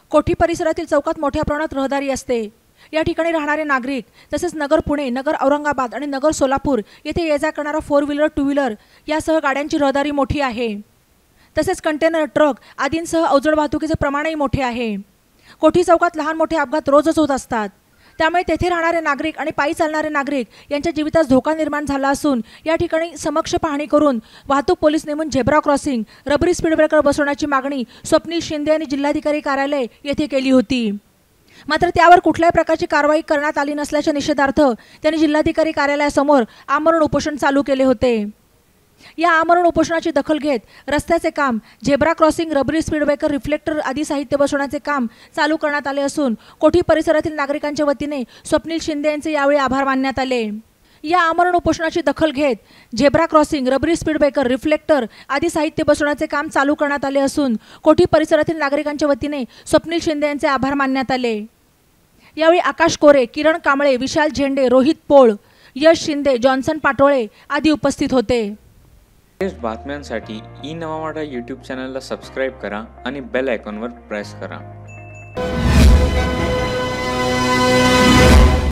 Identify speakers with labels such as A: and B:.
A: कोठी परिसरातील चौकात मोठ्या प्रमाणात रहदारी असते। या ठिकाणी राहणारे नागरिक तसेच नगर पुणे, नगर औरंगाबाद आणि नगर सोलापूर येथे ये जा करणारा 4 व्हीलर, 2 व्हीलर यासह गाड्यांची रहदारी मोठी आहे। तसेच कंटेनर, ट्रक आदींसह अवजड वाहतुकीचे प्रमाणही मोठे आहे। कोठी चौकात लहान मोठे अपघात रोजच होत असतात। त्यामुळे तेथे राहणारे नागरिक आणि पायी चालणारे नागरिक यांच्या जीवितास धोका निर्माण झाला असून या ठिकाणी समक्ष पाहणी करून वाहतूक पोलीस नेमून झेब्रा क्रॉसिंग, रबरी स्पीड ब्रेकर बसवण्याची मागणी स्वप्नील शिंदे यांनी जिल्हाधिकारी कार्यालय येथे केली होती। मात्र त्यावर कुठल्याही प्रकारची कारवाई करण्यात आली नसल्याच्या निषेधार्थ त्यांनी जिल्हाधिकारी कार्यालयासमोर आमरण उपोषण चालू केले होते। या आमरण उपोषणाची दखल घेत रस्त्याचे काम, झेब्रा क्रॉसिंग, रबरी स्पीड ब्रेकर, रिफ्लेक्टर आदी साहित्य बसवण्याचे काम चालू करण्यात आले असून कोठी परिसरातील नागरिकांच्या वतीने स्वप्नील शिंदे यांचे यावेळी आभार मानण्यात आले। या आमरण उपोषणाची दखल घेत झेब्रा क्रॉसिंग, रबरी स्पीड ब्रेकर, रिफ्लेक्टर आदी साहित्य बसवण्याचे काम चालू करण्यात आले असून कोठी परिसरातील नागरिकांच्या वतीने स्वप्नील शिंदे यांचे आभार मानण्यात आले। यावेळी आकाश कोरे, किरण कांबळे, विशाल झेंडे, रोहित पोळ, यश शिंदे, जॉन्सन पाटोळे आदी उपस्थित होते।
B: बातम्यांसाठी ई नवा वाडा यूट्यूब चॅनलला सबस्क्राईब करा आणि बेल आयकॉनवर प्रेस करा।